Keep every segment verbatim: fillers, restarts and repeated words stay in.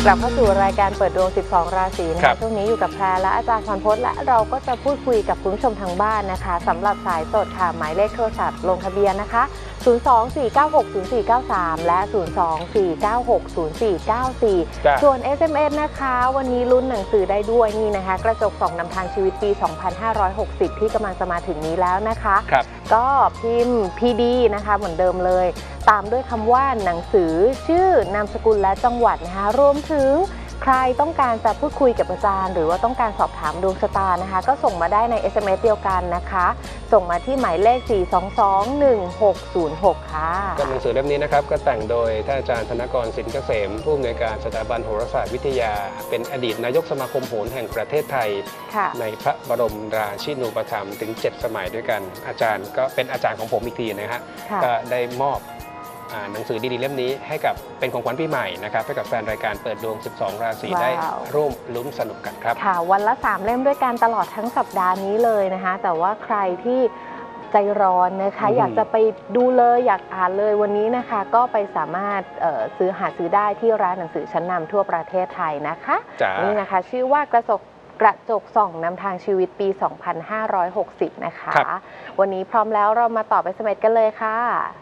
กลับเข้าสู่รายการเปิดดวงสิบสองราศีนะคะช่วงนี้อยู่กับแพรและอาจารย์พรพจน์และเราก็จะพูดคุยกับคุณผู้ชมทางบ้านนะคะสำหรับสายสดค่ะหมายเลขโทรศัพท์ลงทะเบียนนะคะศูนย์ สอง สี่ เก้า หก ศูนย์ สี่ เก้า สามและศูนย์ สอง สี่ เก้า หก ศูนย์ สี่ เก้า สี่ส่วน เอส เอ็ม เอส นะคะวันนี้ลุ้นหนังสือได้ด้วยนี่นะคะกระจกส่องนำทางชีวิตปีสองพันห้าร้อยหกสิบที่กำลังจะมาถึงนี้แล้วนะคะก็พิมพ์ พี ดี นะคะเหมือนเดิมเลยตามด้วยคำว่าหนังสือชื่อนามสกุลและจังหวัดนะคะรวมถึงใครต้องการจะพูดคุยกับอาจารย์หรือว่าต้องการสอบถามดวงชะตานะคะก็ส่งมาได้ใน เอส เอ็ม เอส เดียวกันนะคะส่งมาที่หมายเลข สี่ สอง สอง หนึ่ง หก ศูนย์ หก ค่ะกับหนังสือเล่มนี้นะครับก็แต่งโดยท่านอาจารย์ธนกรสินเกษมผู้อำนวยการสถาบันโหราศาสตร์วิทยาเป็นอดีตนายกสมาคมโหราแห่งประเทศไทยในพระบรมราชินูปถัมภ์ถึงเจ็ดสมัยด้วยกันอาจารย์ก็เป็นอาจารย์ของผมอีกทีนะฮะก็ได้มอบหนังสือดีๆเล่มนี้ให้กับเป็นของขวัญปีใหม่นะครับให้กับแฟนรายการเปิดดวงสิบสองราศีได้ร่วมลุ้นสนุกกันครับค่ะวันละสามเล่มด้วยกันตลอดทั้งสัปดาห์นี้เลยนะคะแต่ว่าใครที่ใจร้อนนะคะอยากจะไปดูเลยอยากอ่านเลยวันนี้นะคะก็ไปสามารถซื้อหาซื้อได้ที่ร้านหนังสือชั้นนำทั่วประเทศไทยนะคะนี่นะคะชื่อว่ากระจกกระจกส่องนำทางชีวิตปีสองพันห้าร้อยหกสิบนะคะวันนี้พร้อมแล้วเรามาต่อไปสมัยกันเลยค่ะ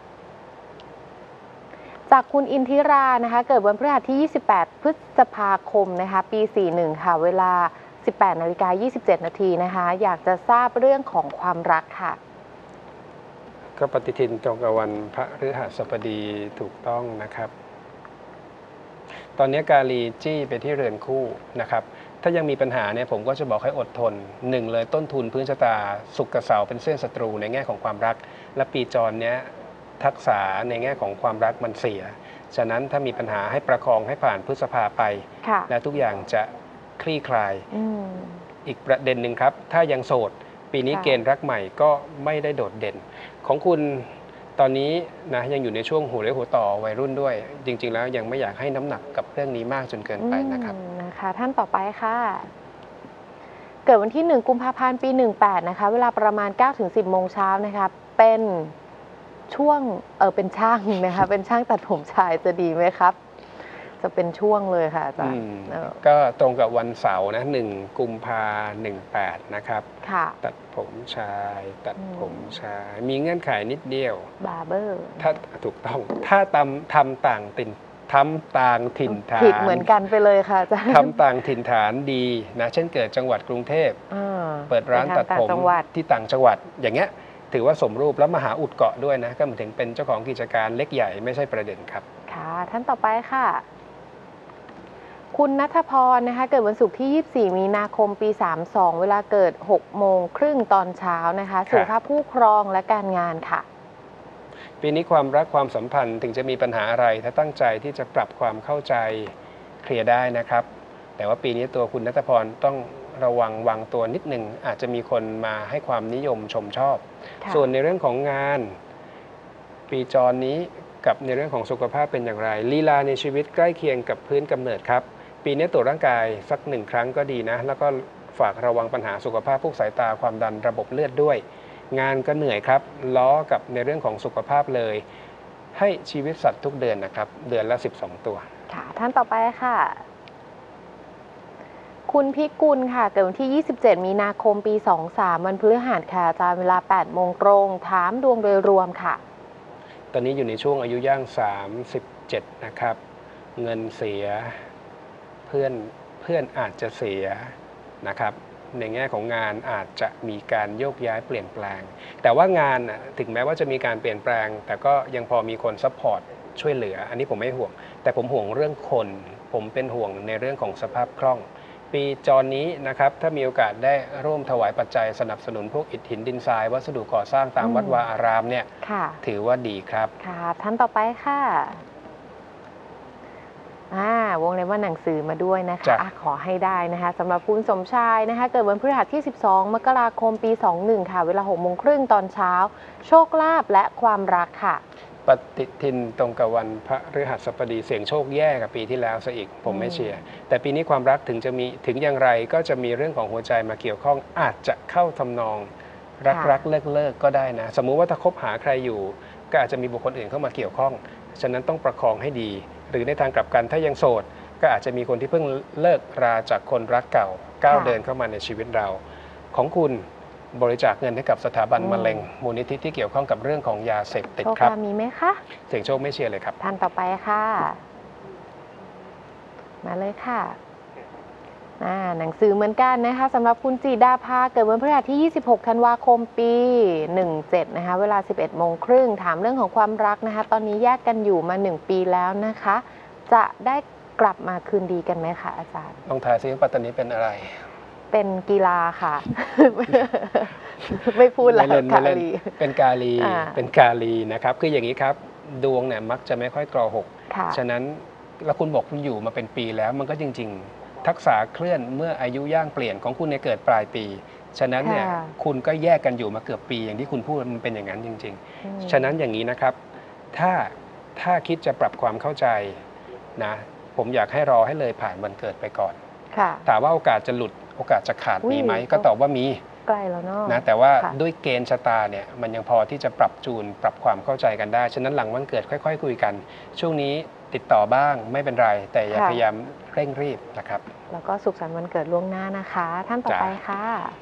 จากคุณอินทิรานะคะเกิดวันพฤหัสที่ยี่สิบแปดพฤษภาคมนะคะปีสี่สิบเอ็ดค่ะเวลา สิบแปดนาฬิกายี่สิบเจ็ดนาทีนะคะอยากจะทราบเรื่องของความรักค่ะก็ปฏิทินตรงกับวันพฤหัสบดีถูกต้องนะครับตอนนี้กาลีจี้ไปที่เรือนคู่นะครับถ้ายังมีปัญหาเนี่ยผมก็จะบอกให้อดทนหนึ่งเลยต้นทุนพื้นชะตาศุกร์กับเสาร์เป็นเส้นศัตรูในแง่ของความรักและปีจรเนี้ยทักษะในแง่ของความรักมันเสียฉะนั้นถ้ามีปัญหาให้ประคองให้ผ่านพฤษภาไปและทุกอย่างจะคลี่คลายออีกประเด็นหนึ่งครับถ้ายังโสดปีนี้เกณฑ์รักใหม่ก็ไม่ได้โดดเด่นของคุณตอนนี้นะยังอยู่ในช่วงหัวเรียวหัวต่อวัยรุ่นด้วยจริงๆแล้วยังไม่อยากให้น้ำหนักกับเรื่องนี้มากจนเกินไปนะครับนะคะท่านต่อไปค่ะเกิดวันที่หนึ่งกุมภาพันธ์ปีหนึ่งแปดนะคะเวลาประมาณ เก้าถึงสิบ โมงเช้านะคะเป็นช่วงเออเป็นช่างนะคะเป็นช่างตัดผมชายจะดีไหมครับจะเป็นช่วงเลยค่ะอาจารย์ก็ตรงกับวันเสาร์นะหนึ่งกุมภาหนึ่งแปดนะครับตัดผมชายตัดผมชายมีเงื่อนไขนิดเดียวบาร์เบอร์ถ้าถูกต้องถ้าทำทำต่างถิ่นทำต่างถิ่นฐานผิดเหมือนกันไปเลยค่ะอาจารย์ทำต่างถิ่นฐานดีนะเช่นเกิดจังหวัดกรุงเทพเปิดร้านตัดผมที่ต่างจังหวัดอย่างเงี้ยถือว่าสมรูปแล้วมหาอุดเกาะด้วยนะก็หมายถึงเป็นเจ้าของกิจการเล็กใหญ่ไม่ใช่ประเด็นครับค่ะท่านต่อไปค่ะคุณณัฐพรนะคะเกิดวันศุกร์ที่ยี่สิบสี่มีนาคมปีสามสิบสองเวลาเกิดหกโมงครึ่งตอนเช้านะคะสุขภาพผู้ครองและการงานค่ะปีนี้ความรักความสัมพันธ์ถึงจะมีปัญหาอะไรถ้าตั้งใจที่จะปรับความเข้าใจเคลียร์ได้นะครับแต่ว่าปีนี้ตัวคุณณัฐพรต้องระวังวางตัวนิดหนึ่งอาจจะมีคนมาให้ความนิยมชมชอบส่วนในเรื่องของงานปีจรนี้กับในเรื่องของสุขภาพเป็นอย่างไรลีลาในชีวิตใกล้เคียงกับพื้นกำเนิดครับปีนี้ตรวจร่างกายสักหนึ่งครั้งก็ดีนะแล้วก็ฝากระวังปัญหาสุขภาพพวกสายตาความดันระบบเลือดด้วยงานก็เหนื่อยครับล้อกับในเรื่องของสุขภาพเลยให้ชีวิตสัตว์ทุกเดือนนะครับเดือนละสิบสองตัวค่ะท่านต่อไปค่ะคุณพิกุลค่ะเกิดวันที่ยี่สิบเจ็ดมีนาคมปีสองสามวันพฤหัสค่ะอาจารย์เวลาแปดโมงตรงถามดวงโดยรวมค่ะตอนนี้อยู่ในช่วงอายุย่างสามสิบเจ็ดนะครับเงินเสียเพื่อนเพื่อนอาจจะเสียนะครับในแง่ของงานอาจจะมีการโยกย้ายเปลี่ยนแปลงแต่ว่างานถึงแม้ว่าจะมีการเปลี่ยนแปลงแต่ก็ยังพอมีคนซัพพอร์ตช่วยเหลืออันนี้ผมไม่ห่วงแต่ผมห่วงเรื่องคนผมเป็นห่วงในเรื่องของสภาพคล่องปีจรนี้นะครับถ้ามีโอกาสได้ร่วมถวายปัจจัยสนับสนุนพวกอิฐหินดินทรายวัสดุก่อสร้างตามวัดวาอารามเนี่ยถือว่าดีครับค่ะท่านต่อไปค่ะอ่าวงเล็บว่าหนังสือมาด้วยนะคะอะขอให้ได้นะคะสำหรับคุณสมชายนะคะเกิดวันพฤหัสที่สิบสองมกราคมปีสองสิบเอ็ดค่ะเวลาหกโมงครึ่งตอนเช้าโชคลาภและความรักค่ะปฏิทินตรงกับวันพฤหัสบดีเสี่ยงโชคแย่กับปีที่แล้วซะอีกผมไม่เชียร์แต่ปีนี้ความรักถึงจะมีถึงอย่างไรก็จะมีเรื่องของหัวใจมาเกี่ยวข้องอาจจะเข้าทำนองรักรักเลิกเลิกก็ได้นะสมมุติว่าถ้าคบหาใครอยู่ก็อาจจะมีบุคคลอื่นเข้ามาเกี่ยวข้องฉะนั้นต้องประคองให้ดีหรือในทางกลับกันถ้ายังโสดก็อาจจะมีคนที่เพิ่งเลิกราจากคนรักเก่าก้าวค่ะเดินเข้ามาในชีวิตเรา ของคุณบริจาคเงินให้กับสถาบันอืมมะเร็งมูลนิธิที่เกี่ยวข้องกับเรื่องของยาเสพติดโชคครับลาภมีไหมคะเสียงโชคไม่เชียร์เลยครับท่านต่อไปค่ะ มาเลยค่ะอ่าหนังสือเหมือนกันนะคะสำหรับคุณจีดาภาเกิดวันพฤหัสที่ ยี่สิบหก ธันวาคม ปี หนึ่งเจ็ด นะคะ เวลา สิบเอ็ด โมงครึ่ง ถามเรื่องของความรักนะคะ ตอนนี้แยกกันอยู่มา หนึ่ง ปีแล้วนะคะ จะได้กลับมาคืนดีกันไหมคะอาจารย์ลองทายซิว่าปัตตานีเป็นอะไรเป็นกีฬาค่ะ ไม่พูดแล้วไม่เล่นค่ะไม่เล่นลีเป็นกาลีอ่าเป็นกาลีนะครับ คืออย่างนี้ครับ ดวงเนี่ยมักจะไม่ค่อยกรอหกค่ะฉะนั้นแล้วคุณบอกคุณอยู่มาเป็นปีแล้ว มันก็จริง ๆ ทักษะเคลื่อนเมื่ออายุย่างเปลี่ยนของคุณเนี่ยเกิดปลายปี ฉะนั้นเนี่ยค่ะคุณก็แยกกันอยู่มาเกือบปี อย่างที่คุณพูดมันเป็นอย่างนั้นจริงอืมๆ ฉะนั้นอย่างนี้นะครับ ถ้าถ้าคิดจะปรับความเข้าใจนะ ผมอยากให้รอให้เลยผ่านวันเกิดไปก่อนค่ะถามว่าโอกาสจะหลุดโอกาสจะขาดอุ้ยมีไหมก็ตอบว่ามีใกล้แล้วเนาะนะแต่ว่าค่ะด้วยเกณฑ์ชะตาเนี่ยมันยังพอที่จะปรับจูนปรับความเข้าใจกันได้ ฉะนั้นหลังวันเกิดค่อยๆคุยกัน ช่วงนี้ติดต่อบ้างไม่เป็นไร แต่อย่าค่ะพยายามเร่งรีบนะครับแล้วก็สุขสันต์วันเกิดล่วงหน้านะคะ ท่านต่อจ้ะไปค่ะ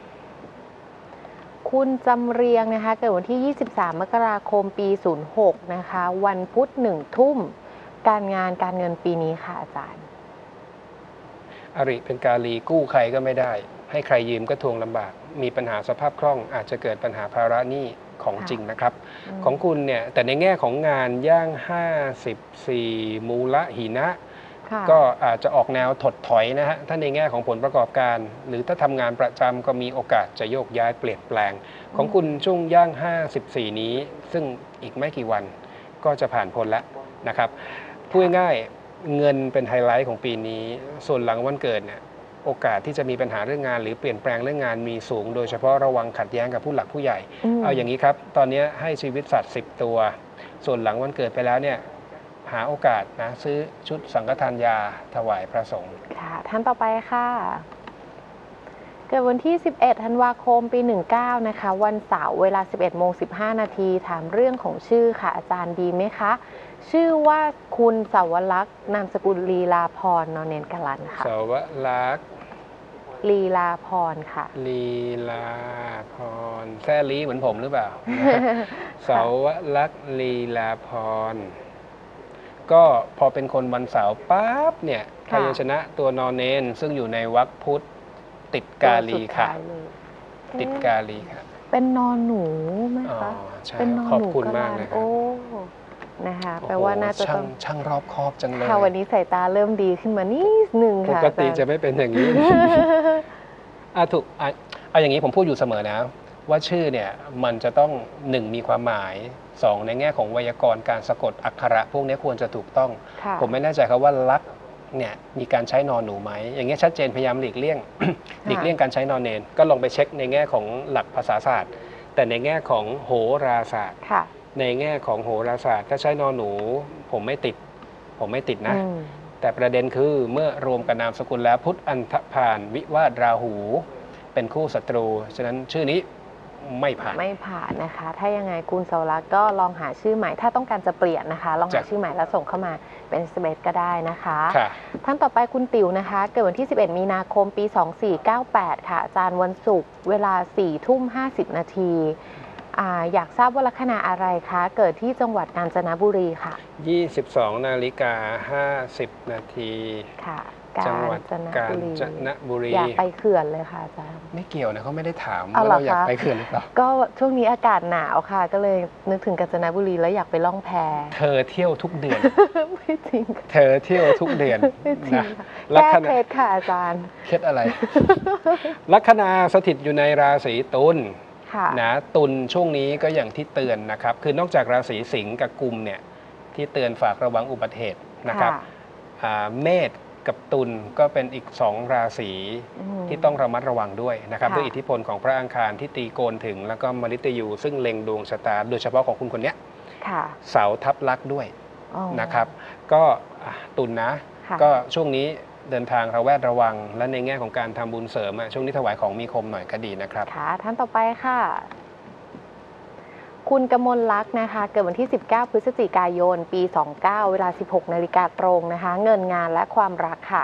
คุณจำเรียงนะคะ เกิดวันที่ ยี่สิบสาม มกราคม ปี ศูนย์หก นะคะ วันพุธหนึ่งทุ่ม การงานการเงินปีนี้ค่ะอาจารย์อริเป็นกาลีกู้ใครก็ไม่ได้ ให้ใครยืมก็ทวงลำบาก มีปัญหาสภาพคล่องอาจจะเกิดปัญหาภาระหนี้ของค่ะจริงนะครับมของคุณเนี่ยแต่ในแง่ของงานย่าง ห้าสิบสี่ มูละหินะค่ะก็อาจจะออกแนวถดถอยนะฮะ ถ้าในแง่ของผลประกอบการ หรือถ้าทำงานประจำก็มีโอกาสจะโยกย้ายเปลี่ยนแปลง ของคุณช่วงย่าง ห้าสิบสี่ นี้ ซึ่งอีกไม่กี่วันก็จะผ่านพ้นแล้วนะครับ พูดง่ายๆเงินเป็นไฮไลท์ของปีนี้ ส่วนหลังวันเกิดเนี่ยโอกาสที่จะมีปัญหาเรื่องงาน หรือเปลี่ยนแปลงเรื่องงานมีสูง โดยเฉพาะระวังขัดแย้งกับผู้หลักผู้ใหญ่มเอาอย่างนี้ครับ ตอนนี้ให้ชีวิตสัตว์สิบตัว ส่วนหลังวันเกิดไปแล้วเนี่ยหาโอกาสนะซื้อชุดสังฆทานยาถวายพระสงฆ์ค่ะ ท่านต่อไปค่ะ เกิดวันที่ สิบเอ็ด ธันวาคม ปี หนึ่งเก้า นะคะ วันเสาร์เวลา สิบเอ็ด โมง สิบห้า นาที ถามเรื่องของชื่อค่ะ อาจารย์ดีไหมคะ ชื่อว่าคุณสาวลักษณ์นามสกุลลีลาพรนอนเนนกลันค่ะสาวลักษณ์ลีลาพรค่ะลีลาพรแซ่ลีเหมือนผมหรือเปล่า สาวลักษณ์ลีลาพร ก็พอเป็นคนวันเสาร์ปั๊บเนี่ยพค่ะยัญชนะตัวนอนเนน ซึ่งอยู่ในวรรคพุทธติดกาลีค่ะตัวสุดท้ายเลยติดกาลีค่ะเป็นนอนหนูไหมอ๋อคะใช่เป็นนอนขอบหนูคุณกะมากลันเลยครับโอ้ นะคะโอ้โหแปลว่าน่าจะช่าต้อง งช่างรอบคอบจังเลยค่ะวันนี้สายตาเริ่มดีขึ้นมานิดนึงปค่ะกติอาจะจารย์ไม่เป็นอย่างนี้ อ่ะถูกอ่ะเอาอย่างนี้ผมพูดอยู่เสมอนะ ว่าชื่อเนี่ยมันจะต้องหนึ่งมีความหมายสองในแง่ของไวยากรณ์การสะกดอักขระ พวกนี้ควรจะถูกต้องค่ะผมไม่แน่ใจครับว่าลักษณ์เนี่ยมีการใช้นอนหนูไหมอย่างเงี้ยชัดเจนพยายามหลีกเลี่ยง หลีกเลี่ยงการใช้นอนเนน ก็ลองไปเช็คในแง่ของหลักภาษาศาสตร์ แต่ในแง่ของโหราศาสตร์ค่ะในแง่ของโหราศาสตร์ถ้าใช้นอนหนู ผมไม่ติด ผมไม่ติดนะอืมแต่ประเด็นคือเมื่อรวมกับนามสกุลแล้วพุทธอันธพาลวิวาทราหู เป็นคู่ศัตรู ฉะนั้นชื่อนี้ไม่ผ่านไม่ผ่านนะคะ ถ้ายังไงคุณสาวรักษ์ก็ลองหาชื่อใหม่ ถ้าต้องการจะเปลี่ยนนะคะ ลองหาจ้ะชื่อใหม่แล้วส่งเข้ามาเป็นสเปซก็ได้นะคะค่ะท่านต่อไปคุณติ๋วนะคะ เกิดวันที่ สิบเอ็ด มีนาคม ปี สองสี่เก้าแปด ค่ะ อาจารย์วันศุกร์เวลา สี่ทุ่มห้าสิบ นาทีอ่าอยากทราบว่าลัคนาอะไรคะ เกิดที่จังหวัดกาญจนบุรีค่ะยี่สิบสองนาฬิกาห้าสิบนาทีค่ะ กาจังหญวัดจนกาญบุรีจนบุรีอยากไปเขื่อนเลยค่ะอาจารย์ไม่เกี่ยวนะเขาไม่ได้ถามเอาว่าเหรอเราอยากคะไปเขื่อนหรือเปล่าก็ช่วงนี้อากาศหนาวค่ะ ก็เลยนึกถึงกาญจนบุรีแล้วอยากไปล่องแพเธอเที่ยวทุกเดือนไม่จริงค่ะเธอเที่ยวทุกเดือนไม่จริงนะค่ะลัแก้คเคนาล็ดค่ะอาจารย์เคล็ดอะไร ลัคนาสถิตอยู่ในราศีตุลค่ะนะตุลช่วงนี้ก็อย่างที่เตือนนะครับ คือนอกจากราศีสิงห์กับกุมเนี่ยที่เตือนฝากระวังอุบัติเหตุนะครับค่ะอ่าเมษกับตุลก็เป็นอีกสองราศีอืมที่ต้องระมัดระวังด้วยนะครับค่ะด้วยอิทธิพลของพระอังคารที่ตีโกนถึง แล้วก็มฤตยูซึ่งเล็งดวงชะตา โดยเฉพาะของคุณคนเนี้ยค่ะเสาทับลักษณ์ด้วยอ๋อนะครับ ก็อ่ะตุลนะค่ะก็ช่วงนี้เดินทางระแวดระวัง และในแง่ของการทำบุญเสริมอะช่วงนี้ถวายของมีคมหน่อยก็ดีนะครับค่ะ ท่านต่อไปค่ะคุณกมลลักษณ์นะคะเกิดวันที่สิบเก้าพฤศจิกายนปีสองเก้าเวลาสิบหกนาฬิกาตรงนะคะเงินงานและความรักค่ะ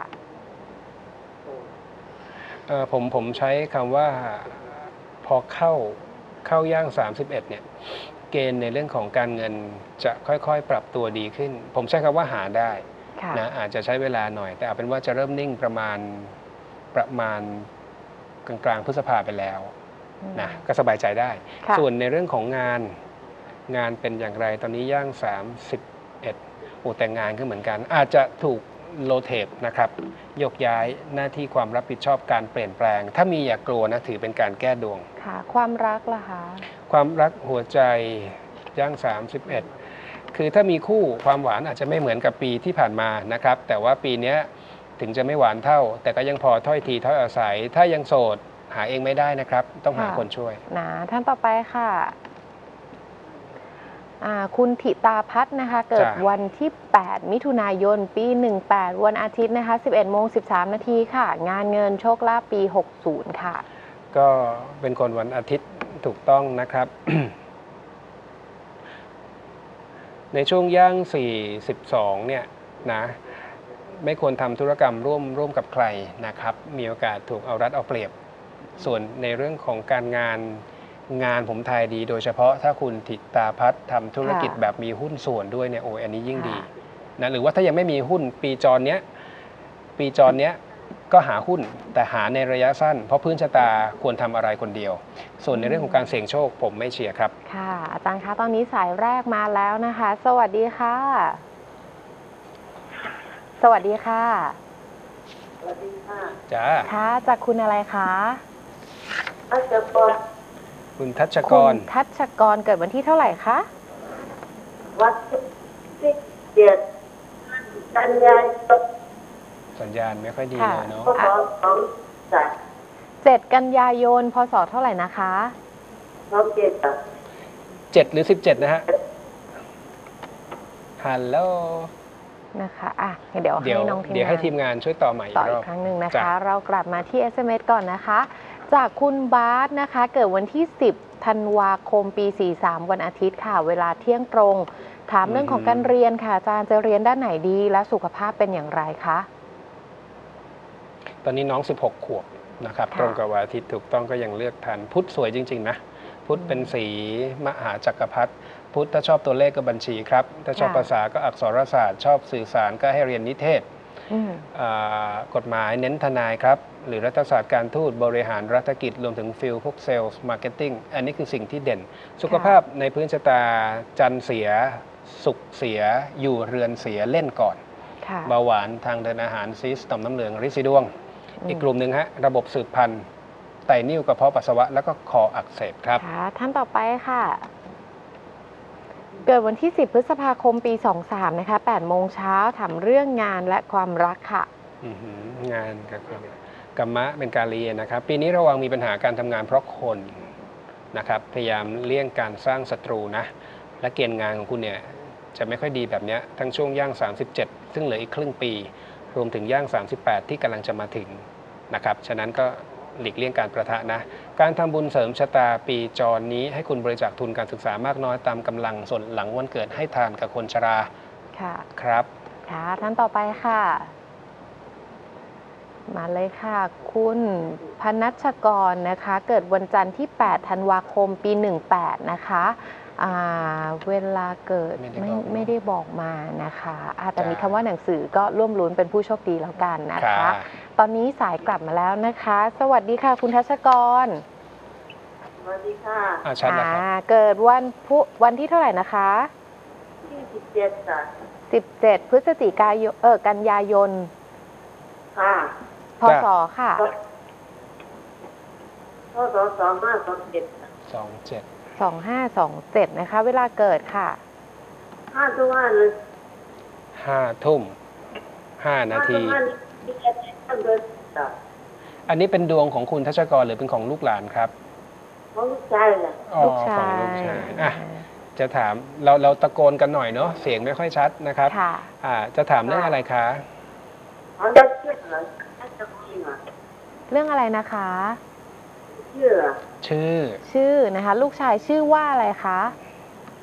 เอ่อผมผมใช้คำว่าพอเข้าเข้าย่างสามสิบเอ็ดเนี่ยเกณฑ์ในเรื่องของการเงินจะค่อยๆปรับตัวดีขึ้นผมใช้คำว่าหาได้นะอาจจะใช้เวลาหน่อยแต่เอาเป็นว่าจะเริ่มนิ่งประมาณประมาณกลางๆพฤษภาไปแล้วนะก็สบายใจได้ส่วนในเรื่องของงานงานเป็นอย่างไรตอนนี้ย่างสามสิบเอ็ดโอ้แต่งงานก็เหมือนกันอาจจะถูกโลเทปนะครับยกย้ายหน้าที่ความรับผิดชอบการเปลี่ยนแปลงถ้ามีอย่ากลัวนะถือเป็นการแก้ดวงค่ะความรักล่ะคะความรักหัวใจย่างสามสิบเอ็ดคือถ้ามีคู่ความหวานอาจจะไม่เหมือนกับปีที่ผ่านมานะครับแต่ว่าปีนี้ถึงจะไม่หวานเท่าแต่ก็ยังพอถ้อยทีถ้อยอาศัยถ้ายังโสดหาเองไม่ได้นะครับต้องหาคนช่วยนะท่านต่อไปค่ะคุณธิตาพัฒน์นะคะเกิดวันที่แปดมิถุนายนปีหนึ่งแปดวันอาทิตย์นะคะสิบเอ็ดโมงสิบสามนาทีค่ะงานเงินโชคลาภปีหกสิบค่ะก็เป็นคนวันอาทิตย์ถูกต้องนะครับ ในช่วงย่างสี่สิบสองเนี่ยนะไม่ควรทำธุรกรรมร่วมร่วมกับใครนะครับมีโอกาสถูกเอารัดเอาเปรียบส่วนในเรื่องของการงานงานผมทายดีโดยเฉพาะถ้าคุณธิตาพัฒน์ทำธุรกิจแบบมีหุ้นส่วนด้วยเนี่ยโอ้ยอันนี้ยิ่งดีนะหรือว่าถ้ายังไม่มีหุ้นปีจรเนี้ยปีจรเนี้ยก็หาหุ้นแต่หาในระยะสั้นเพราะพื้นชะตาควรทำอะไรคนเดียวส่วนในเรื่องของการเสี่ยงโชคผมไม่เชียร์ครับค่ะอาจารย์คะตอนนี้สายแรกมาแล้วนะคะสวัสดีค่ะสวัสดีค่ะสวัสดีค่ะจ้าค่ะจากคุณอะไรคะทัชกรคุณทัชกรคุณทัชกรเกิดวันที่เท่าไหร่คะวันที่เจ็ดกันยายนสัญญาณไม่ค่อยดีเลยเนาะเจ็ดกันยายนพศเท่าไหร่นะคะสองเจ็ดเจ็ดหรือสิบเจ็ดนะฮะฮัลโหลนะคะอ่ะเดี๋ยวให้น้องทีมงานเดี๋ยวให้ทีมงานช่วยต่อใหม่ต่ออีกครั้งหนึ่งนะคะเรากลับมาที่ เอส เอ็ม เอส ก่อนนะคะจากคุณบาสนะคะเกิดวันที่สิบธันวาคมปีสี่สิบสามวันอาทิตย์ค่ะเวลาเที่ยงตรงถามเรื่องของการเรียนค่ะอาจารย์จะเรียนด้านไหนดีและสุขภาพเป็นอย่างไรคะตอนนี้น้องสิบหกขวบนะครับตรงกับวันอาทิตย์ถูกต้องก็ยังเลือกทันพุธสวยจริงๆนะพุธเป็นสีมหาจักรพรรดิพุธถ้าชอบตัวเลขก็บัญชีครับถ้าชอบภาษาก็อักษรศาสตร์ชอบสื่อสารก็ให้เรียนนิเทศกฎหมายเน้นทนายครับหรือรัฐศาสตร์การทูตบริหารรัฐกิจรวมถึงฟิลพวกเซลส์มาร์เก็ตติ้งอันนี้คือสิ่งที่เด่นสุขภาพในพื้นชะตาจันทร์เสียศุกร์เสียอยู่เรือนเสียเล่นก่อนเบาหวานทางเดินอาหารซีสต่อมน้ำเหลืองริดสีดวงอีกกลุ่มหนึ่งฮะระบบสืบพันธุ์ไตนิ่วกระเพาะปัสสาวะแล้วก็คออักเสบครับท่านต่อไปค่ะเกิดวันที่สิบพฤษภาคมปีสองสามนะคะแปดโมงเช้าถามเรื่องงานและความรักค่ะงานกับความกัมมะเป็นกาลีนะครับปีนี้ระวังมีปัญหาการทำงานเพราะคนนะครับพยายามเลี่ยงการสร้างศัตรูนะและเกณฑ์งานของคุณเนี่ยจะไม่ค่อยดีแบบนี้ทั้งช่วงย่างสามสิบเจ็ดซึ่งเหลืออีกครึ่งปีรวมถึงย่างสามสิบแปดที่กำลังจะมาถึงนะครับฉะนั้นก็หลีกเลี่ยงการประทะนะการทำบุญเสริมชะตาปีจรนี้ให้คุณบริจาคทุนการศึกษามากน้อยตามกำลังส่วนหลังวันเกิดให้ทานกับคนชราค่ะครับค่ะท่านต่อไปค่ะมาเลยค่ะคุณพนัชกรนะคะเกิดวันจันทร์ที่แปดธันวาคมปีหนึ่งแปดนะคะเวลาเกิดไม่ไม่ได้บอกมานะคะแต่มีคำว่าหนังสือก็ร่วมลุ้นเป็นผู้โชคดีแล้วกันนะคะตอนนี้สายกลับมาแล้วนะคะสวัสดีค่ะคุณทัชกรสวัสดีค่ะอ่าชัดแล้วครับเกิดวันพุวันที่เท่าไหร่นะคะที่สิบเจ็ดค่ะสิบเจ็ดพฤศจิกายนเออกันยายนค่ะพศค่ะพศสองห้าสองเจ็ดสองเจ็ดสองห้าสองเจ็ดนะคะเวลาเกิดค่ะห้าทุ่มห้าเลยห้าทุ่มห้านาทีอันนี้เป็นดวงของคุณทัชกรหรือเป็นของลูกหลานครับของลูกชายเลยอ๋อของลูกชายอ่ะจะถามเราเราตะโกนกันหน่อยเนาะเสียงไม่ค่อยชัดนะครับค่ะอ่าจะถามเรื่องอะไรคะเรื่องอะไรนะคะชื่อชื่อชื่อนะคะลูกชายชื่อว่าอะไรคะ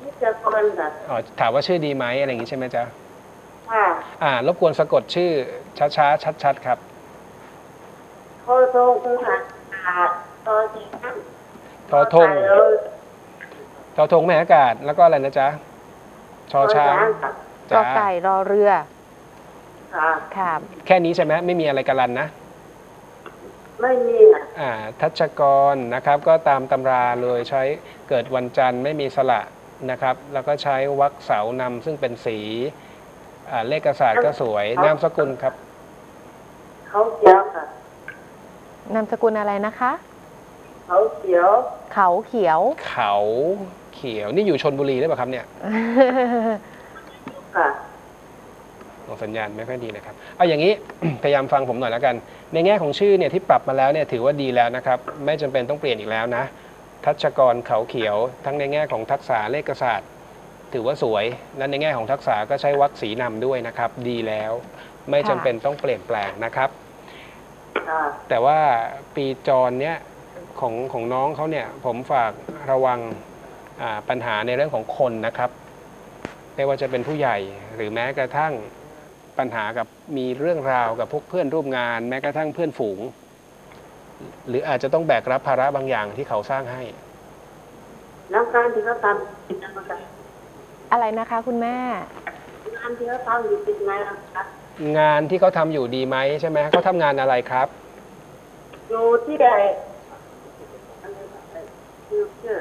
นิจกรค่ะอ๋อถามว่าชื่อดีไหมอะไรอย่างงี้ใช่ไหมจ๊ะค่ะอ่ารบกวนสะกดชื่อช้าๆชัดๆครับโทโทงค่ะตอสีน้ำทอทงทอทงแม่อากาศแล้วก็อะไรนะจ๊ะชอช้างค่ะกอไก่รอเรือค่ะค่ะแค่นี้ใช่ไหมไม่มีอะไรกันลันนะไม่มีค่ะอ่าทัชกรนะครับก็ตามตำราเลยใช้เกิดวันจันทร์ไม่มีสระนะครับ แล้วก็ใช้วรรคเสานำซึ่งเป็นสีอ่าเลขศาสตร์ก็สวยนามสกุลครับเขาเขียวค่ะนามสกุลอะไรนะคะเขาเขียวเขาเขียวเขาเขียวนี่อยู่ชนบุรีหรือเปล่าครับเนี่ยค่ะสัญญาณไม่ค่อยดีนะครับเอาอย่างนี้ พยายามฟังผมหน่อยแล้วกัน ในแง่ของชื่อเนี่ยที่ปรับมาแล้วเนี่ยถือว่าดีแล้วนะครับไม่จำเป็นต้องเปลี่ยนอีกแล้วนะทัชกรเขาเขียวทั้งในแง่ของทักษะเลขศาสตร์ถือว่าสวยและในแง่ของทักษะก็ใช้วรรคสีนำด้วยนะครับดีแล้วไม่จำเป็นต้องเปลี่ยนแปลงนะครับค่ะแต่ว่าปีจรเนี้ยของของน้องเขาเนี่ยผมฝากระวังอ่าปัญหาในเรื่องของคนนะครับไม่ว่าจะเป็นผู้ใหญ่หรือแม้กระทั่งปัญหากับมีเรื่องราวกับพวกเพื่อนร่วมงาน แม้กระทั่งเพื่อนฝูง หรืออาจจะต้องแบกรับภาระบางอย่างที่เขาสร้างให้แล้วการที่เขาทำเป็นยังไงอะไรนะคะคุณแม่งานที่เขาทำอยู่เป็นไงคะงานที่เขาทำอยู่ดีไหมใช่ไหมเขาทำงานอะไรครับอยู่ที่ใดอะไรชื่อชื่อ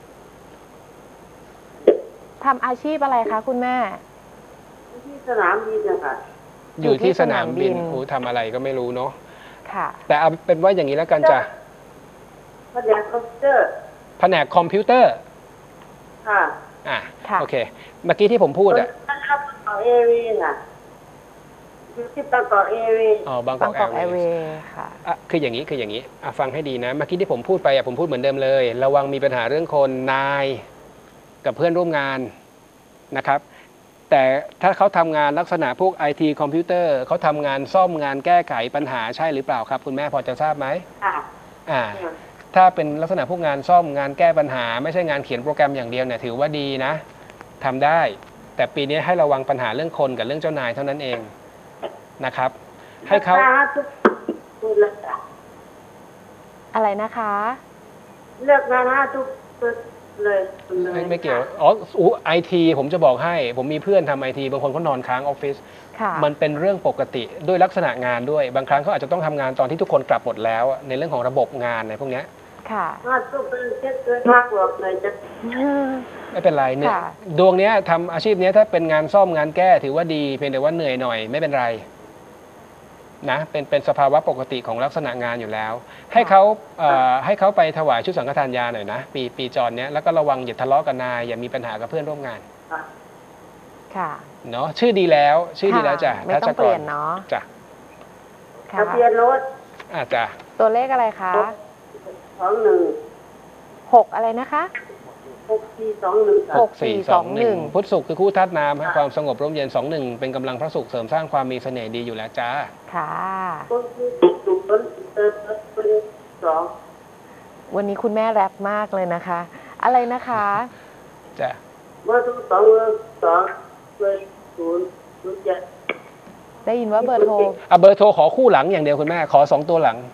ทำอาชีพอะไรคะคุณแม่ที่สนามบินนะคะอยู่ที่สนามบินอยู่ที่สนามบินโอ้ทำอะไรก็ไม่รู้เนาะค่ะแต่เอาเป็นว่าอย่างนี้แล้วกันจ้ะเขาเรียนคอมพิวเตอร์แผนกคอมพิวเตอร์ค่ะอ่ะค่ะโอเคเมื่อกี้ที่ผมพูดอ่ะบางกอกเอวีค่ะอยู่ที่บางกอกเอวีอ๋อบางกบาอง กกอกแอแอร์ร์เวเวย์ย์ค่ะอ่ะคืออย่างนี้คืออย่างนี้อ่ะฟังให้ดีนะเมื่อกี้ที่ผมพูดไปอ่ะผมพูดเหมือนเดิมเลย ระวังมีปัญหาเรื่องคนนายกับเพื่อนร่วมงานนะครับ แต่ถ้าเขาทำงานลักษณะพวก ไอ ที คอมพิวเตอร์เขาทำงานซ่อมงานแก้ไขปัญหาใช่หรือเปล่าครับ คุณแม่พอจะทราบไหมค่ะอ่า ถ้าเป็นลักษณะพวกงานซ่อมงานแก้ปัญหา ไม่ใช่งานเขียนโปรแกรมอย่างเดียวเนี่ยถือว่าดีนะทำได้ แต่ปีนี้ให้ระวังปัญหาเรื่องคนกับเรื่องเจ้านายเท่านั้นเองนะครับ ให้เขาทุกคนเลยค่ะอะไรนะคะเลือกงานห้าทุกคนเลยเลยไม่ไม่เกี่ยวอ๋ออู้ไอทีผมจะบอกให้ ผมมีเพื่อนทำไอทีบางคนเขานอนค้างออฟฟิศค่ะมันเป็นเรื่องปกติด้วยลักษณะงานด้วย บางครั้งเขาอาจจะต้องทำงานตอนที่ทุกคนกลับหมดแล้วอะในเรื่องของระบบงานในพวกเนี้ยค่ะห้าทุกคนเช็ดเกินมากกว่าเลยจะไม่เป็นไรเนี่ยค่ะดวงเนี้ยทำอาชีพเนี้ยถ้าเป็นงานซ่อมงานแก้ถือว่าดีเพียงแต่ว่าเหนื่อยหน่อยไม่เป็นไรนะเป็นเป็นสภาวะปกติของลักษณะงานอยู่แล้ว ให้เขาเอ่อให้เขาไปถวายชุดสังฆทานยาหน่อยนะปีปีจรเนี้ยแล้วก็ระวังอย่าทะเลาะกับนายอย่ามีปัญหากับเพื่อนร่วมงานค่ะค่ะเนาะชื่อดีแล้วชื่อดีแล้วจ้ะไม่ต้องเปลี่ยนเนาะจ้ะค่ะทะเบียนรถอ่ะจ้ะตัวเลขอะไรคะสองหนึ่งหกอะไรนะคะหกสี่สองหนึ่งหก สี่สองหนึ่งพุทธศุกร์คือคู่ธาตุน้ำให้ความสงบร่มเย็นสองหนึ่งเป็นกำลังพระศุกร์เสริมสร้างความมีเสน่ห์ดีอยู่แล้วจ้าค่ะคนที่ถูกรถเติมรถเป็นสองวันนี้คุณแม่แรปมากเลยนะคะ อะไรนะคะจ้ะเมื่อทุกสองเมื่อสองเมื่อศูนย์ศูนย์เจ็ดได้ยินว่าเบอร์โทรอ่ะเบอร์โทรขอคู่หลังอย่างเดียวคุณแม่ขอสองตัวหลัง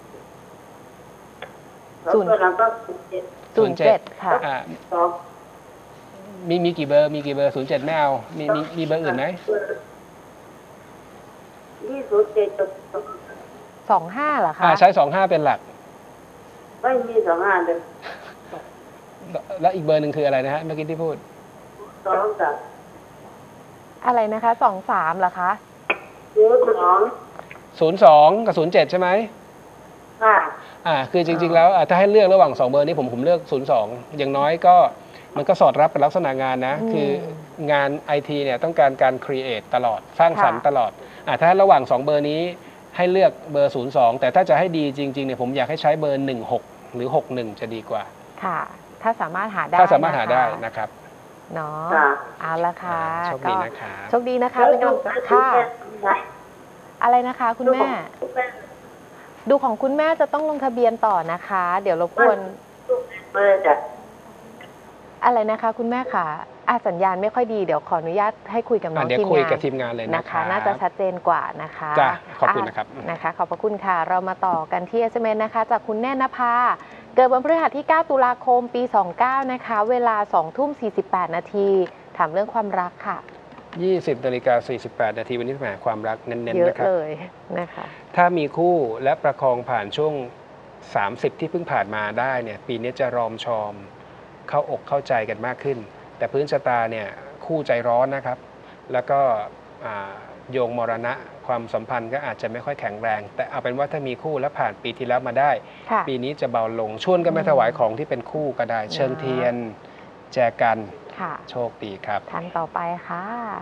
แล้วก็หลังก็ศูนย์เจ็ดศูนย์เจ็ดค่ะอ่าสองมีมีกี่เบอร์มีกี่เบอร์ศูนย์เจ็ดไม่เอามีมีมีเบอร์อื่นไหมที่ศูนย์เจ็ดกับสองสองห้าเหรอคะอ่าใช้สองห้าเป็นหลักไม่มีสองห้าเลยแล้วอีกเบอร์หนึ่งคืออะไรนะฮะเมื่อกี้ที่พูดสองกับอะไรนะคะ สองสามเหรอคะศูนย์สองศูนย์สองกับศูนย์เจ็ดใช่ไหมค่ะอ่าคือจริงๆแล้วอ่ะถ้าให้เลือกระหว่างสองเบอร์นี้ผมผมเลือกศูนย์สองอย่างน้อยก็มันก็สอดรับกับลักษณะงานนะอืมคืองานไอทีเนี่ยต้องการการครีเอทตลอดสร้างสรรค์ค่ะตลอดอ่าถ้าระหว่างสองเบอร์นี้ให้เลือกเบอร์ศูนย์สองแต่ถ้าจะให้ดีจริงๆเนี่ยผมอยากให้ใช้เบอร์หนึ่งหกหรือหกหนึ่งจะดีกว่าค่ะ ถ้าสามารถหาได้ถ้าสามารถหาได้คนะครับเนาะค่ะเอาละค่ะโชคดีนะครับโชคดีนะคะ เป็นกำลังใจค่ะ อะไรนะคะ คุณแม่ ดูของคุณแม่จะต้องลงทะเบียนต่อนะคะ เดี๋ยวรบกวนเบอร์จะอะไรนะคะคุณแม่คะอาสัญญาณไม่ค่อยดีเดี๋ยวขออนุญาตให้คุยกับน้องเดี๋ยวทีมคุยงานกับทีมงานเลยนะนะคคะรับน่าจะชัดเจนกว่านะคะจ้ะขอบคุณนะครับอ่นะคะขอบพระคุณค่ะ เรามาต่อกันที่ เอส เอ็ม เอส นะคะจากคุณแน่นภาเกิดวันพฤหัสที่ เก้า ตุลาคม ปี สองเก้า นะคะ เวลา สองทุ่มสี่สิบแปด นาทีถามเรื่องความรักค่ะยี่สิบนาฬิกาสี่สิบแปดนาทีวันนี้แหมความรักเน้นเยๆอะนะครับเลยนะคะถ้ามีคู่และประคองผ่านช่วง สามสิบ ที่เพิ่งผ่านมาได้เนี่ยปีนี้จะรอมชอมเข้าอกเข้าใจกันมากขึ้น แต่พื้นชะตาเนี่ยคู่ใจร้อนนะครับ แล้วก็อ่าโยงมรณะความสัมพันธ์ก็อาจจะไม่ค่อยแข็งแรง แต่เอาเป็นว่าถ้ามีคู่และผ่านปีที่แล้วมาได้ค่ะปีนี้จะเบาลงชวนกันไปถวายของที่เป็นคู่ก็ได้ เชิญเทียน แจกันค่ะโชคดีครับท่านต่อไปค่ะ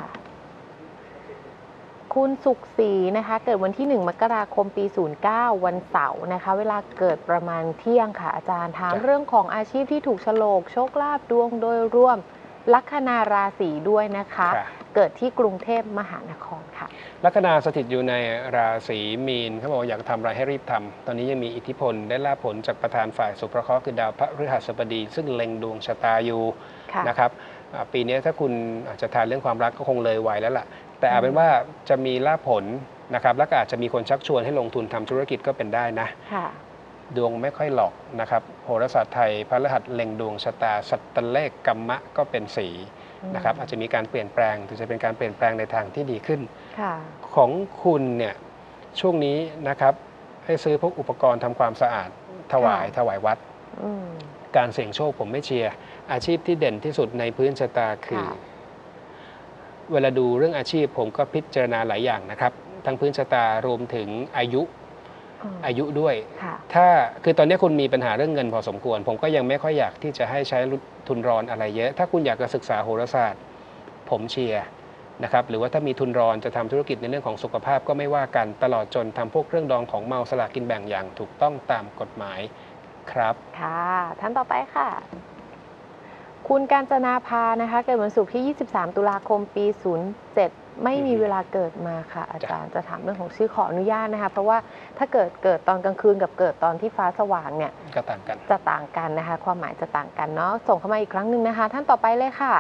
คุณสุขศรีนะคะ เกิดวันที่ หนึ่ง มกราคม ปี ศูนย์เก้า วันเสาร์นะคะ เวลาเกิดประมาณเที่ยงค่ะ อาจารย์ถามจ้ะเรื่องของอาชีพที่ถูกโฉลก โชคลาภดวงโดยรวม ลัคนาราศีด้วยนะคะค่ะเกิดที่กรุงเทพมหานครค่ะลัคนาสถิตอยู่ในราศีมีนเขาบอกว่าอยากทำอะไรให้รีบทำตอนนี้ยังมีอิทธิพลได้ลาภผลจากประธานฝ่ายสุภเคราะห์คือดาวพฤหัสบดี ซึ่งเล็งดวงชะตาอยู่ค่ะนะครับอ่าปีนี้ถ้าคุณอาจจะทานเรื่องความรักก็คงเลยวัยแล้วล่ะ แต่เอาเป็นว่าจะมีลาภผลนะครับแล้วก็อาจจะมีคนชักชวนให้ลงทุนทำธุรกิจก็เป็นได้นะค่ะดวงไม่ค่อยหลอกนะครับโหราศาสตร์ไทยพระรหัสเล็งดวงชะตาสัตตเลขกัมมะก็เป็นสีนะครับอาจจะมีการเปลี่ยนแปลงถึงจะเป็นการเปลี่ยนแปลงในทางที่ดีขึ้นค่ะของคุณเนี่ยช่วงนี้นะครับให้ซื้อพวกอุปกรณ์ทำความสะอาดถวายค่ะถวายวัดอืมการเสี่ยงโชคผมไม่เชียร์อาชีพที่เด่นที่สุดในพื้นชะตาคือค่ะเวลาดูเรื่องอาชีพผมก็พิจารณาหลายอย่างนะครับทั้งพื้นชะตารวมถึงอายุอืมอายุด้วยค่ะถ้าคือตอนนี้คุณมีปัญหาเรื่องเงินพอสมควร ผมก็ยังไม่ค่อยอยากที่จะให้ใช้ทุนรอนอะไรเยอะ ถ้าคุณอยากจะศึกษาโหราศาสตร์ผมเชียร์นะครับหรือว่าถ้ามีทุนรอนจะทำธุรกิจในเรื่องของสุขภาพก็ไม่ว่ากันตลอดจนทำพวกเครื่องดองของเมาสลากกินแบ่งอย่างถูกต้องตามกฎหมายครับค่ะ ท่านต่อไปค่ะ คุณกาญจนาภานะคะ เกิดวันศุกร์ที่ ยี่สิบสาม ตุลาคม ปี ศูนย์เจ็ด ไม่มีเวลาเกิดมาค่ะ อาจารย์จะถามเรื่องของชื่อขออนุญาตนะคะ เพราะว่าถ้าเกิดเกิดตอนกลางคืนกับเกิดตอนที่ฟ้าสว่างเนี่ยก็ต่างกันจะต่างกันนะคะ ความหมายจะต่างกันเนาะส่งเข้ามาอีกครั้งหนึ่งนะคะ ท่านต่อไปเลยค่ะ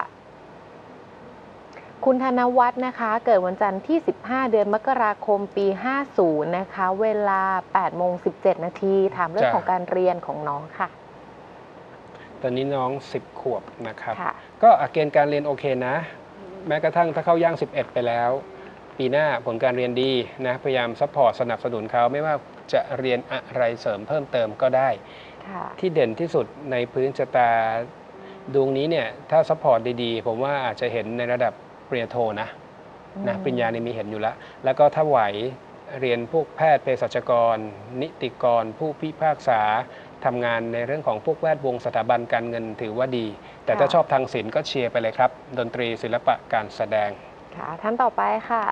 คุณธนวัฒน์นะคะ เกิดวันจันทร์ที่ สิบห้า เดือนมกราคม ปี ห้าสิบ นะคะ เวลา แปดโมงสิบเจ็ด นาทีถามเรื่องจ้ะของการเรียนของน้องค่ะตอนนี้น้องสิบขวบนะครับค่ะก็เกณฑ์การเรียนโอเคนะ แม้กระทั่งถ้าเข้าย่างสิบเอ็ดไปแล้ว ปีหน้าผลการเรียนดีนะพยายามซัพพอร์ตสนับสนุนเขาไม่ว่าจะเรียนอะไรเสริมเพิ่มเติมก็ได้ค่ะที่เด่นที่สุดในพื้นชะตาดวงนี้เนี่ยถ้าซัพพอร์ตดีๆ ผมว่าอาจจะเห็นในระดับปริญญาโทนะนะปริญญานี่มีเห็นอยู่แล้ว แล้วก็ถ้าไหวเรียนพวกแพทย์เภสัชกร นิติกร ผู้พิพากษาทำงานในเรื่องของพวกแวดวงสถาบันการเงินถือว่าดี แต่ถ้าค่ะชอบทางศิลป์ก็เชียร์ไปเลยครับ ดนตรีศิลปะการแสดงค่ะ ท่านต่อไปค่ะ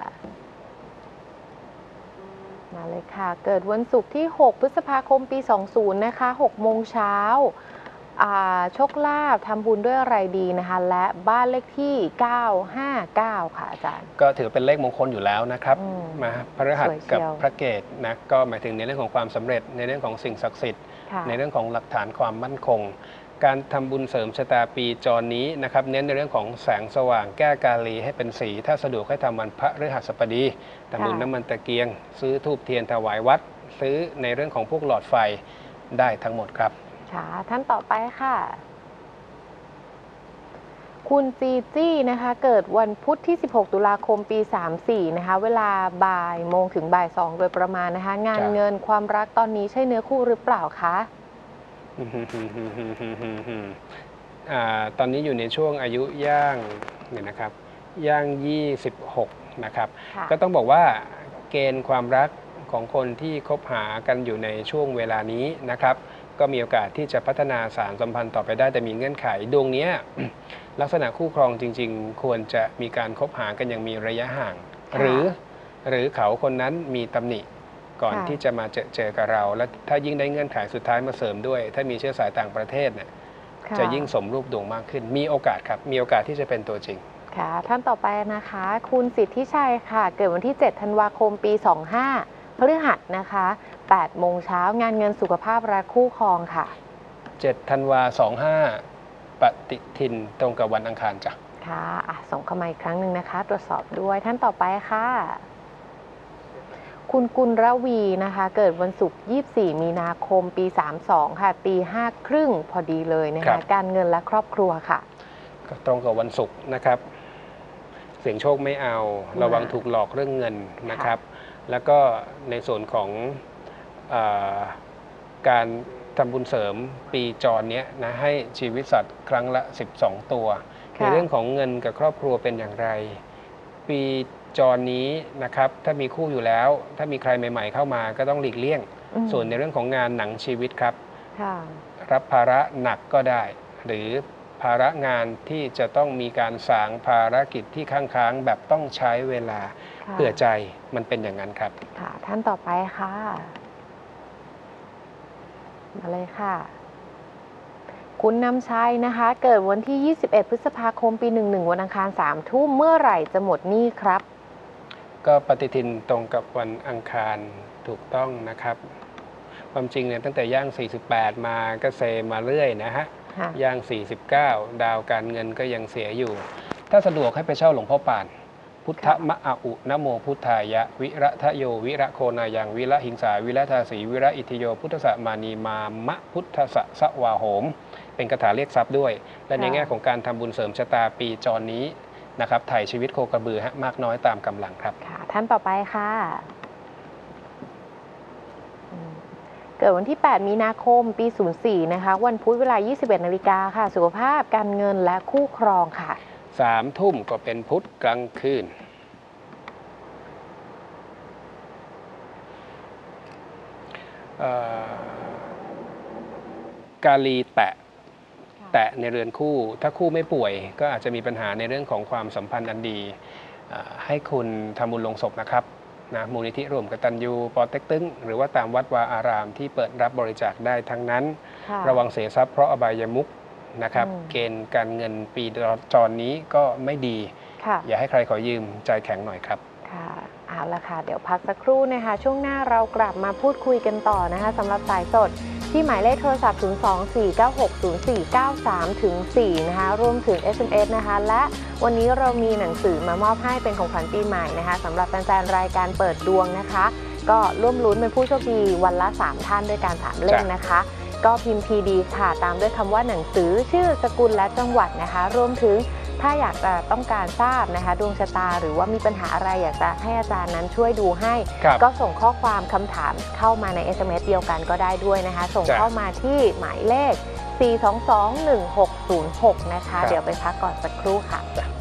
มาเลยค่ะ เกิดวันศุกร์ที่ หก พฤษภาคม ปี สองสิบ นะคะ หกโมงเช้าอ่าโชคลาภทำบุญด้วยอะไรดีนะคะ และบ้านเลขที่ เก้าห้าเก้า ค่ะอาจารย์ก็ถือเป็นเลขมงคลอยู่แล้วนะครับอืมมาพระฤหัสสวยเชียวกับพระเกตนะก็หมายถึงในเรื่องของความสำเร็จในเรื่องของสิ่งศักดิ์สิทธิ์ค่ะในเรื่องของหลักฐานความมั่นคง การทำบุญเสริมชะตาปีจรนี้นะครับเน้นในเรื่องของแสงสว่างแก้กาลีให้เป็นสี ถ้าสะดวกให้ทำวันพระฤหัสบดีทำบุญน้ำมันตะเกียง ซื้อธูปเทียนถวายวัด ซื้อในเรื่องของพวกหลอดไฟได้ทั้งหมดครับค่ะ ท่านต่อไปค่ะ คุณจีจี้นะคะ เกิดวันพุธที่ สิบหก ตุลาคม ปี สามสิบสี่ นะคะ เวลาบ่ายโมงถึงบ่ายสองโดยประมาณนะคะ งานจ้ะเงินความรักตอนนี้ใช่เนื้อคู่หรือเปล่าคะอ่าตอนนี้อยู่ในช่วงอายุย่างเนี่ยนะครับย่าง ยี่สิบหก นะครับค่ะก็ต้องบอกว่าเกณฑ์ความรักของคนที่คบหากันอยู่ในช่วงเวลานี้นะครับ ก็มีโอกาสที่จะพัฒนาสารสัมพันธ์ต่อไปได้แต่มีเงื่อนไขดวงเนี้ย ลักษณะคู่ครองจริง ๆ ควรจะมีการคบหากันอย่างมีระยะห่างค่ะหรือหรือเขาคนนั้นมีตำหนิก่อนค่ะที่จะมาเจอเจอกับเรา และถ้ายิ่งได้เงื่อนไขสุดท้ายมาเสริมด้วย ถ้ามีเชื้อสายต่างประเทศเนี่ยค่จะยิ่งสมรูปดวงมากขึ้น มีโอกาสครับมีโอกาสที่จะเป็นตัวจริงค่ะ ท่านต่อไปนะคะ คุณสิทธิชัยค่ะ เกิดวันที่ เจ็ด ธันวาคม ปี สองห้า พฤหัสนะคะ แปดโมงเช้างานเงินสุขภาพและคู่ครองค่ะเจ็ด ธันวา สองห้า ปฏิทินตรงกับวันอังคารจ้ะค่ะอ่ะส่งเข้ามาอีกครั้งหนึ่งนะคะ ตรวจสอบด้วยท่านต่อไปค่ะคุณกุลระวีนะคะเกิดวันศุกร์ยี่สิบสี่มีนาคมปีสามสองค่ะตีห้าครึ่งพอดีเลยนะคะการเงินและครอบครัวค่ะก็ตรงกับวันศุกร์นะครับเสี่ยงโชคไม่เอาระวังถูกหลอกเรื่องเงินนะครับแล้วก็ในส่วนของอการทำบุญเสริมปีจรเนี้ยนะให้ชีวิตสัตว์ครั้งละสิบสองตัวในเรื่องของเงินกับครอบครัวเป็นอย่างไรปีจรนี้นะครับถ้ามีคู่อยู่แล้วถ้ามีใครใหม่ๆเข้ามาก็ต้องหลีกเลี่ยงส่วนในเรื่องของงานหนังชีวิตครับรับภาระหนักก็ได้หรือภาระงานที่จะต้องมีการสางภารกิจที่ค้างๆแบบต้องใช้เวลาเผื่อใจมันเป็นอย่างนั้นครับค่ะท่านต่อไปค่ะมาเลยค่ะคุณนำชัยนะคะเกิดวันที่ยี่สิบเอ็ดพฤษภาคมปีหนึ่งหนึ่งวันอังคารสามทุ่มเมื่อไหร่จะหมดหนี้ครับก็ปฏิทินตรงกับวันอังคารถูกต้องนะครับความจริงเนี่ยตั้งแต่ย่างสี่สิบแปดมาก็เซมาเรื่อยนะฮะย่างสี่สิบเก้าดาวการเงินก็ยังเสียอยู่ถ้าสะดวกให้ไปเช่าหลวงพ่อปานพุทธมะอาอุนะโมพุทธายะวิระทะโยวิระโคนายังวิระหิงสาวิระทาสีวิระอิทิโยพุทธสมานีมามะพุทธสสวาโหมเป็นคาถาเรียกทรัพย์ด้วยและในแง่ของการทำบุญเสริมชะตาปีจรนี้นะครับถ่ายชีวิตโคกระบือฮะมากน้อยตามกำลังครับค่ะท่านต่อไปค่ะเกิดวันที่แปดมีนาคมปีศูนย์สี่นะคะวันพุธเวลายี่สิบเอ็ดนาฬิกาค่ะสุขภาพการเงินและคู่ครองค่ะสามทุ่มก็เป็นพุธกลางคืนกาลีแตะแตะในเรือนคู่ถ้าคู่ไม่ป่วยก็อาจจะมีปัญหาในเรื่องของความสัมพันธ์อันดีให้คุณทำบุญลงศพนะครับนะมูลนิธิร่วมกตัญญูปอเต็กตึงหรือว่าตามวัดวาอารามที่เปิดรับบริจาคได้ทั้งนั้นระวังเสียทรัพย์เพราะอบายมุขนะครับเกณฑ์การเงินปีจรนี้ก็ไม่ดีอย่าให้ใครขอยืมใจแข็งหน่อยครับค่ะเอาละค่ะเดี๋ยวพักสักครู่นะคะช่วงหน้าเรากลับมาพูดคุยกันต่อนะคะสำหรับสายสดที่หมายเลขโทรศัพท์ ศูนย์ สอง สี่ เก้า หก ศูนย์ สี่ เก้า สาม สี่ นะคะรวมถึง เอส เอ็ม เอส นะคะและวันนี้เรามีหนังสือมามอบให้เป็นของขวัญปีใหม่นะคะสำหรับแฟนๆรายการเปิดดวงนะคะก็ร่วมลุ้นเป็นผู้โชคดีวันละสามท่านด้วยการสามเล่มนะคะก็พิมพ์ พี ดี ค่ะตามด้วยคำว่าหนังสือชื่อสกุลและจังหวัดนะคะรวมถึงถ้าอยากจะต้องการทราบนะคะดวงชะตาหรือว่ามีปัญหาอะไรอยากจะให้อาจารย์นั้นช่วยดูให้ก็ส่งข้อความคำถามเข้ามาใน เอส เอ็ม เอส เดียวกันก็ได้ด้วยนะคะส่งเข้ามาที่หมายเลข สี่ สอง สอง หนึ่ง หก ศูนย์ หก นะคะเดี๋ยวไปพักก่อนสักครู่ค่ะ